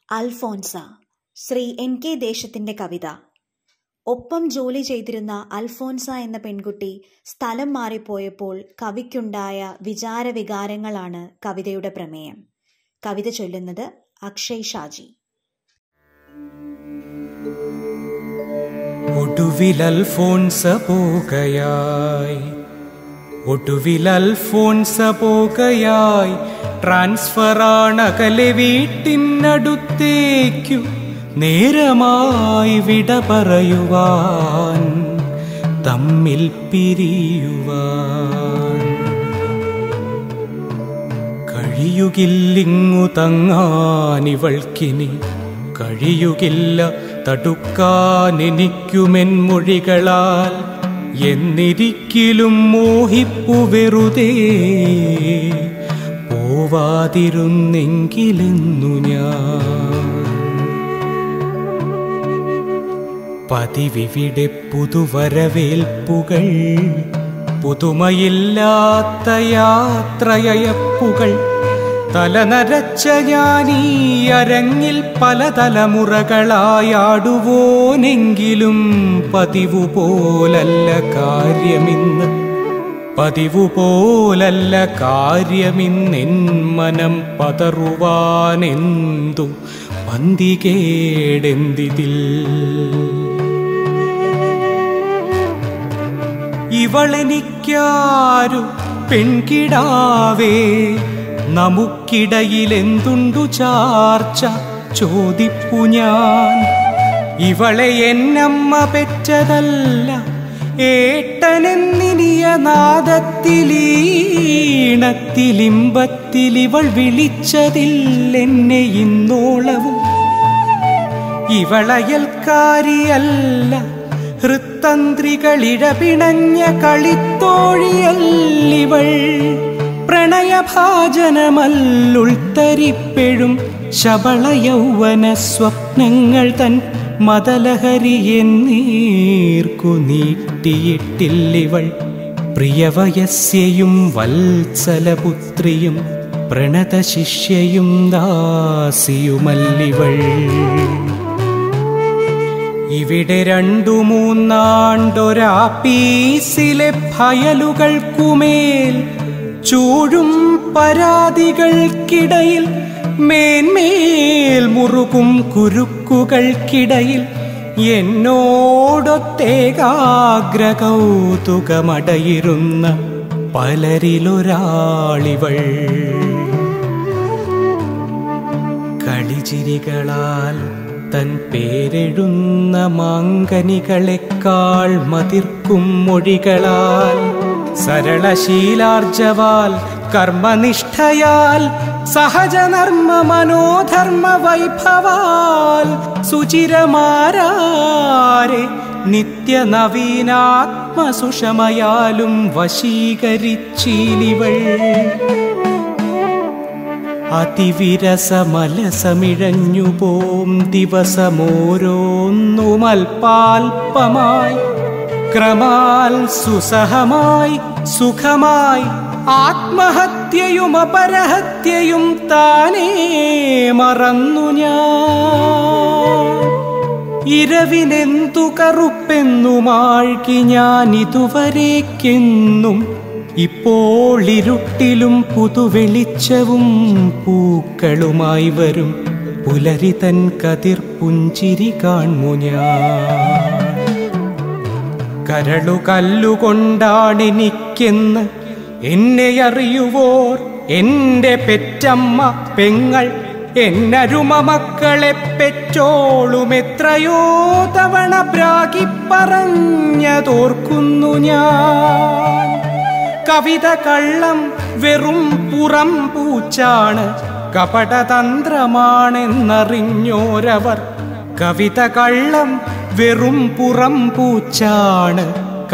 Alphonsa, Shri NK ദേശത്തിന്റെ കവിത. ഒപ്പം ജോലി ചെയ്തിരുന്ന അൽഫോൻസ എന്ന പെൺകുട്ടി സ്ഥലം മാറിപ്പോയപ്പോൾ കവിക്കുണ്ടായ വിചാരവികാരങ്ങളാണ് കവിതയുടെ പ്രമേയം. കവിത ചൊല്ലുന്നത് അക്ഷയ് ഷാജി. ഒടുവിൽ അൽഫോൻസ പോകയായി ട്രാൻസ്ഫറാണകലെ വീട്ടിനടുത്തേക്കു നേരമായി വിട പറയുവാൻ, തമ്മിൽ പിരിയുവാൻ. കഴിയുകില്ലിങ്ങു തങ്ങാനിവൾക്കിനി, കഴിയുകില്ല തടുക്കാനെനിക്കുമെൻ മൊഴികളാൽ. എന്നിരിക്കിലും മോഹിപ്പു വെറുതെ പോവാതിരുന്നെങ്കിലെന്നു ഞാൻ. പതിവിവിടെ പുതുവരവേൽപ്പുകൾ, പുതുമയില്ലാത്ത യാത്രയയപ്പുകൾ. തലനരച്ച ഞാനീ അരങ്ങിൽ പല തലമുറകളായാടുവോനെങ്കിലും പതിവുപോലല്ല കാര്യമിന്ന്, പതിവുപോലല്ല കാര്യമിന്നെൻ മനം പതറുവാനെന്തു പന്തികേടെന്തിതിൽ. ഇവളെനിക്കാരു പെൺകിടാവേ, നമുക്കിടയിലെന്തുണ്ടു ചാർച്ച ചോദിപ്പു ഞാൻ. ഇവളെ എന്നമ്മ പെറ്റതല്ല, ഏട്ടനെന്നിനിയ നാദത്തിലീണത്തിലിമ്പത്തിലിവൾ വിളിച്ചതില്ലെന്നെ ഇന്നോളവും. ഇവളയൽക്കാരിയല്ല, ഹൃത്തന്ത്രികളിഴപിണഞ്ഞ കളിത്തോഴിയല്ലിവൾ. പ്രണയഭാജനമല്ലുൾത്തരിപ്പെഴും ശബള യൗവന സ്വപ്നങ്ങൾ തൻ മദലഹരിയെന്നീർക്കു നീട്ടിയിട്ടില്ലിവൾ. പ്രിയവയസ്യയും വത്സലപുത്രിയും പ്രണതശിഷ്യയും ദാസിയുമല്ലിവൾ. ഇവിടെ 2-3 ആണ്ടൊരാപ്പീസിലെ ഫയലുകൾക്കുമേൽ ചൂഴും പരാതികൾക്കിടയിൽ, മേന്മേൽ മുറുകും കുരുക്കുകൾക്കിടയിൽ എന്നോടൊത്തേകാഗ്രകൗതുകമടയിരുന്ന പലരിലൊരാളിവൾ. കളിചിരികളാൽ തൻ പേരെഴുന്ന മാങ്കനികളെക്കാൾ മതിർക്കും മൊഴികളാൽ, സരളശീലാർജവാൽ കർമ്മനിഷ്ഠയാൽ, സഹജനർമ്മ മനോധർമ്മ വൈഭവാൽ, സുചിരമാരാരെ നിത്യനവീനാത്മസുഷമയാലും വശീകരിച്ചീലിവൾ. അതിവിരസമലസമിഴഞ്ഞുപോം ദിവസമോരോന്നുമൽപാൽപമായി, ക്രമാൽ സുസഹമായി സുഖമായി ആത്മഹത്യയും അപരഹത്യയും താനേ മറന്നു ഞാൻ. ഇരവിനെന്തു കറുപ്പെന്നുമാഴ്കി ഞാൻ ഇതുവരേക്കെന്നും, ഇപ്പോൾ ഇരുട്ടിലും പുതുവെളിച്ചവും പൂക്കളുമായി വരും പുലരി തൻ കതിർ പുഞ്ചിരി കാൺമു ഞാൻ. കരളു കല്ലുകൊണ്ടാണെനിക്കെന്ന് എന്നെ അറിയുവോർ എൻ്റെ പെറ്റമ്മ പെങ്ങൾ, എന്നരുമ മക്കളെ പെറ്റോളും എത്രയോ തവണ ബ്രാഗിപ്പറഞ്ഞതോർക്കുന്നു ഞാൻ. കവിത കള്ളം വെറും പുറം പൂച്ചാണ്, കപടതന്ത്രമാണെന്നറിഞ്ഞോരവർ. കവിത കള്ളം വെറും പുറം പൂച്ചാണ്,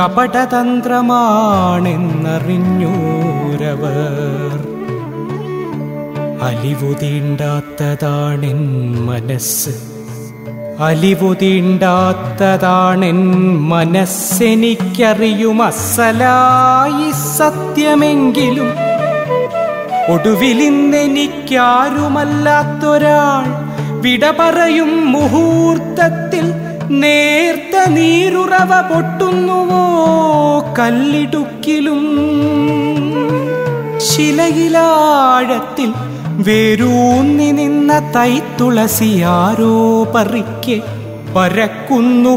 കപടതന്ത്രമാണെന്നറിഞ്ഞോരവർ. അലിവു തീണ്ടാത്തതാണെൻ മനസ്സ്, അലിവു തീണ്ടാത്തതാണെൻ മനസ്സെനിക്കറിയും അസലായി സത്യമെങ്കിലും, ഒടുവിലിന്നെനിക്കാരുമല്ലാത്തൊരാൾ വിട പറയും മുഹൂർത്തത്തിൽ നേർത്ത നീരുറവ പൊട്ടുന്നുവോ കല്ലിടുക്കിലും. ശിലയിലാഴത്തിൽ വേരൂന്നി നിന്ന തൈത്തുളസിയാരോ പറിക്കെ പരക്കുന്നു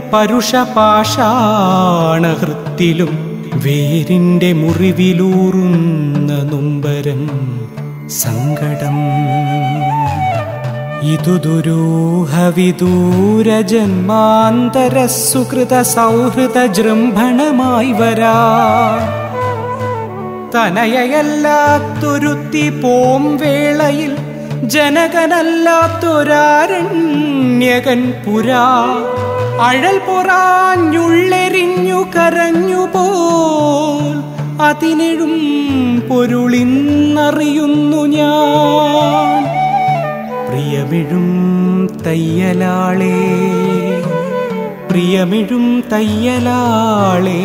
പരുഷപാഷാണഹൃത്തിലും. വേരിന്റെ മുറിവിലൂറുന്ന നൊമ്പരം സങ്കടം. ഇതു ദുരൂഹവിദൂര ജന്മാന്തര സുകൃത സൗഹൃദ ജൃംഭണമായി വരാ. തനയല്ലാത്തൊരുത്തി പോം വേളയിൽ ജനകനല്ലാത്തൊരാരണ്യകൻ പുരാ. അഴൽ പൊറാഞ്ഞുള്ളെരിഞ്ഞു കരഞ്ഞുപോൽ അതിനെഴും പൊരുളിന്നറിയുന്നു ഞാൻ. പ്രിയമിഴും തയ്യലാളേ, പ്രിയമിഴും തയ്യലാളേ,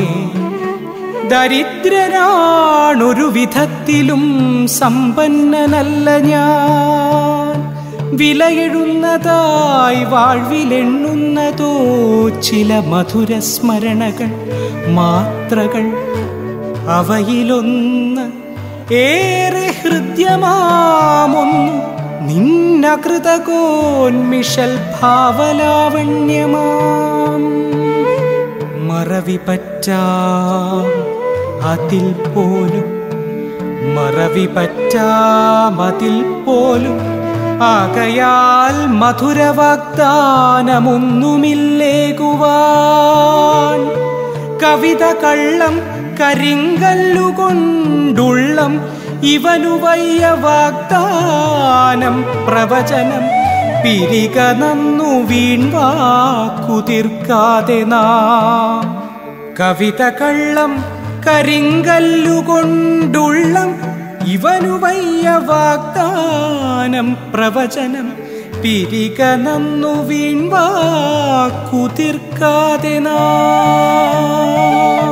ദരിദ്രനാണൊരു വിധത്തിലും സമ്പന്നനല്ല ഞാൻ. വിലയെഴുന്നതായി വാഴ്വിലെണ്ണുന്നതോ ചില മധുരസ്മരണകൾ മാത്രകൾ. അവയിലൊന്ന് ഏറെ ഹൃദ്യമാമൊന്നു നിന്നകൃതകോന്മിഷൽ ഭാവലാവണ്യമാം. മറവിപറ്റാം അതിൽ പോലും, മറവിപറ്റാമതിൽ പോലും. ആകയാൽ മധുരവാഗ്ദാനമൊന്നുമില്ലേകുവാൻ. കവിത കള്ളം കരിങ്കല്ലുകൊണ്ടുള്ളം. ഇവനു വയ്യ വാഗ്ദാനം പ്രവചനം. പിരിക നന്നു വീൺവാക്കുതിർക്കാതെ നാം. കവിത കള്ളം കരിങ്കല്ലുകൊണ്ടുള്ളം. ഇവനു വയ്യ വാഗ്ദാനം പ്രവചനം. പിരിക നന്നു വീൺവാക്കുതിർക്കാതെ നാം.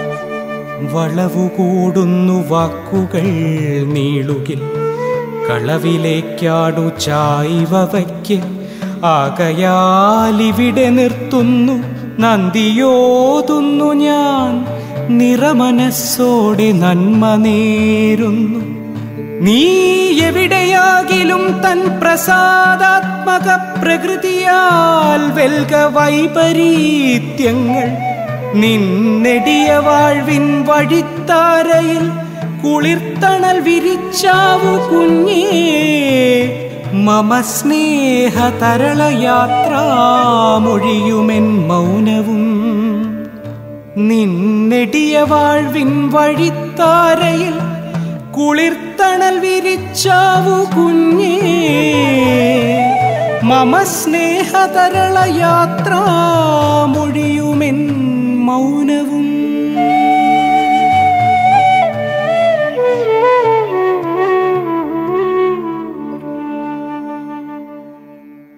വളവുകൂടുന്നു വാക്കുകൾ നീളുകിൽ കളവിലേക്കാണു ചായ്വ വയ്ക്ക്. ആകയാലിവിടെ നിർത്തുന്നു നന്ദിയോതുന്നു ഞാൻ. നിറമനസ്സോടെ നന്മ നേരുന്നു. നീ എവിടെയാകിലും തൻ പ്രസാദാത്മക പ്രകൃതിയാൽ വെൽക വൈപരീത്യങ്ങൾ. നിന്നെടിയ വാഴ്വിൻ വഴിത്താരയിൽ കുളിർത്തണൽ വിരിച്ചാവു കുഞ്ഞേ. മമ സ്നേഹതരളയാത്രാമൊഴിയുമെൻ മൗനവും. നിന്നെടിയ വാഴ്വിൻ വഴിത്താരയിൽ കുളിർത്തണൽ വിരിച്ചാവു കുഞ്ഞേ. മമ സ്നേഹതരളയാത്രാമൊഴിയുമെൻ മൗനവും.